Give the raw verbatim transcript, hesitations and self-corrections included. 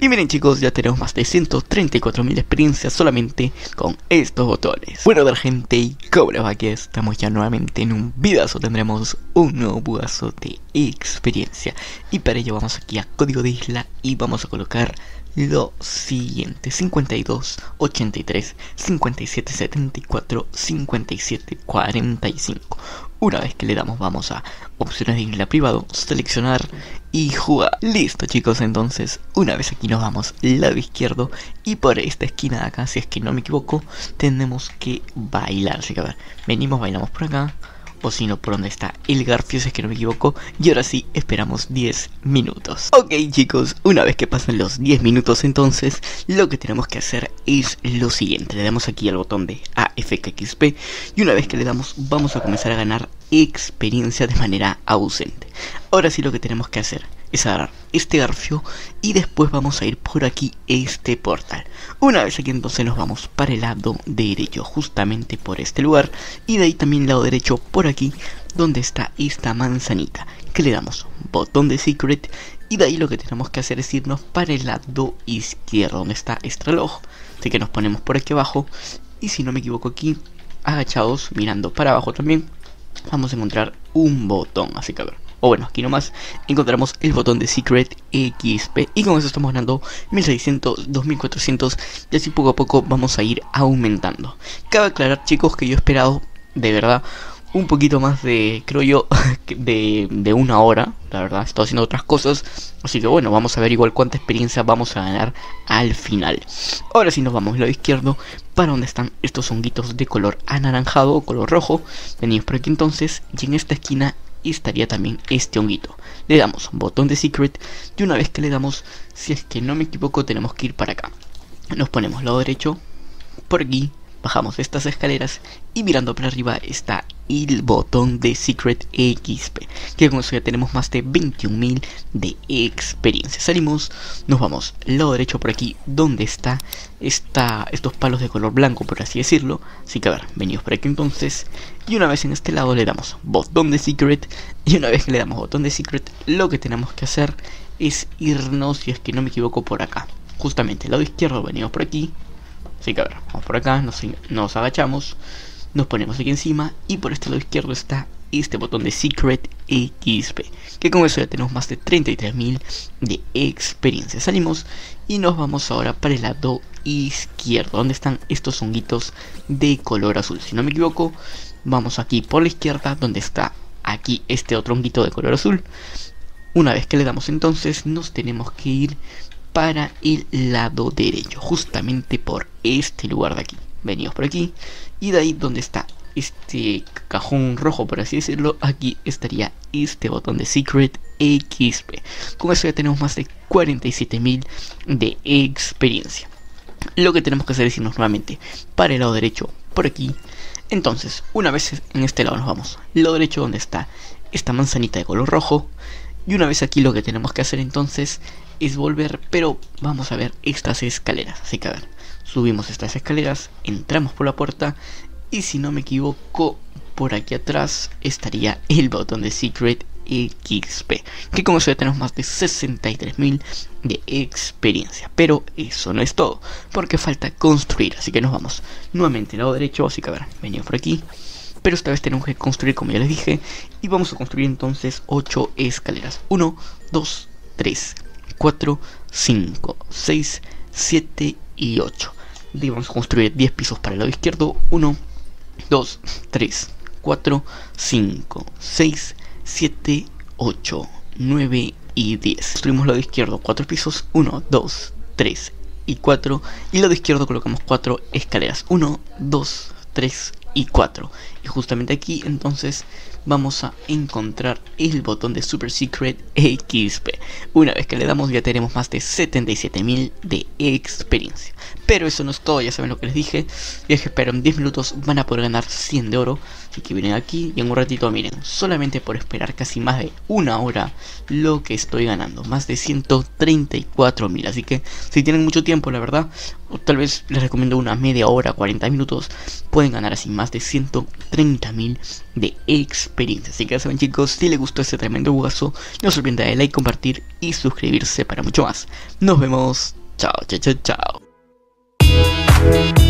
Y miren chicos, ya tenemos más de ciento treinta y cuatro mil experiencias solamente con estos botones. Bueno, a ver gente, ¿cómo les va? Aquí estamos ya nuevamente en un videazo. Tendremos un nuevo bugazo de experiencia. Y para ello vamos aquí a código de isla y vamos a colocar lo siguiente: cincuenta y dos, ochenta y tres, cincuenta y siete, setenta y cuatro, cincuenta y siete, cuarenta y cinco. Una vez que le damos vamos a opciones de isla privado, seleccionar y jugar. Listo chicos, entonces una vez aquí nos vamos al lado izquierdo y por esta esquina de acá, si es que no me equivoco, tenemos que bailar. Así que a ver, venimos, bailamos por acá. O si no, por donde está el Garfio, si es que no me equivoco. Y ahora sí, esperamos diez minutos. Ok chicos, una vez que pasan los diez minutos entonces, lo que tenemos que hacer es lo siguiente. Le damos aquí al botón de A F K X P y una vez que le damos vamos a comenzar a ganar experiencia de manera ausente. Ahora sí lo que tenemos que hacer es agarrar este Garfio y después vamos a ir por aquí este portal. Una vez aquí entonces nos vamos para el lado derecho, justamente por este lugar, y de ahí también el lado derecho por aquí donde está esta manzanita, que le damos botón de secret y de ahí lo que tenemos que hacer es irnos para el lado izquierdo donde está este reloj. Así que nos ponemos por aquí abajo y si no me equivoco aquí agachados mirando para abajo también vamos a encontrar un botón. Así que a ver, o bueno, aquí nomás encontramos el botón de Secret X P y con eso estamos ganando mil seiscientos, dos mil cuatrocientos y así poco a poco vamos a ir aumentando. Cabe aclarar chicos que yo he esperado de verdad un poquito más de, creo yo, de, de una hora. La verdad, estoy haciendo otras cosas, así que bueno, vamos a ver igual cuánta experiencia vamos a ganar al final. Ahora sí nos vamos al lado izquierdo para donde están estos honguitos de color anaranjado o color rojo. Venimos por aquí entonces y en esta esquina estaría también este honguito. Le damos botón de secret y una vez que le damos, si es que no me equivoco, tenemos que ir para acá. Nos ponemos lado derecho, por aquí, bajamos estas escaleras y mirando para arriba está el botón de Secret X P, que con eso ya tenemos más de veintiún mil de experiencia. Salimos, nos vamos lado derecho por aquí donde está esta, estos palos de color blanco, por así decirlo. Así que a ver, venimos por aquí entonces y una vez en este lado le damos botón de Secret y una vez que le damos botón de Secret lo que tenemos que hacer es irnos, si es que no me equivoco, por acá. Justamente al lado izquierdo venimos por aquí. Así que a ver, vamos por acá, nos, nos agachamos, nos ponemos aquí encima y por este lado izquierdo está este botón de Secret X P, que con eso ya tenemos más de treinta y tres mil de experiencia. Salimos y nos vamos ahora para el lado izquierdo, donde están estos honguitos de color azul. Si no me equivoco, vamos aquí por la izquierda, donde está aquí este otro honguito de color azul. Una vez que le damos entonces, nos tenemos que ir para el lado derecho, justamente por este lugar de aquí. Venimos por aquí y de ahí donde está este cajón rojo, por así decirlo, aquí estaría este botón de Secret X P. Con eso ya tenemos más de cuarenta y siete mil de experiencia. Lo que tenemos que hacer es irnos nuevamente para el lado derecho, por aquí. Entonces, una vez en este lado nos vamos al lado derecho donde está esta manzanita de color rojo. Y una vez aquí lo que tenemos que hacer entonces es volver, pero vamos a ver estas escaleras. Así que a ver, subimos estas escaleras, entramos por la puerta y si no me equivoco, por aquí atrás estaría el botón de Secret X P, que con eso ya tenemos más de sesenta y tres mil de experiencia. Pero eso no es todo, porque falta construir, así que nos vamos nuevamente al lado derecho. Así que a ver, venimos por aquí, pero esta vez tenemos que construir como ya les dije y vamos a construir entonces ocho escaleras. uno, dos, tres, cuatro, cinco, seis, siete y ocho. Y vamos a construir diez pisos para el lado izquierdo. uno, dos, tres, cuatro, cinco, seis, siete, ocho, nueve y diez. Construimos el lado izquierdo cuatro pisos. uno, dos, tres y cuatro. Y el lado izquierdo colocamos cuatro escaleras. uno, dos, tres y cuatro. Y justamente aquí entonces vamos a encontrar el botón de Super Secret X P. Una vez que le damos ya tenemos más de setenta y siete mil de experiencia. Pero eso no es todo, ya saben lo que les dije. Ya que espero en diez minutos van a poder ganar cien de oro. Así que vienen aquí y en un ratito miren, solamente por esperar casi más de una hora lo que estoy ganando, más de ciento treinta y cuatro mil. Así que si tienen mucho tiempo, la verdad, o tal vez les recomiendo una media hora, cuarenta minutos, pueden ganar así más de ciento treinta mil de experiencia. Así que ya saben, chicos, si les gustó este tremendo bugazo, no se olviden de darle like, compartir y suscribirse para mucho más. Nos vemos. Chao, chao, chao, chao.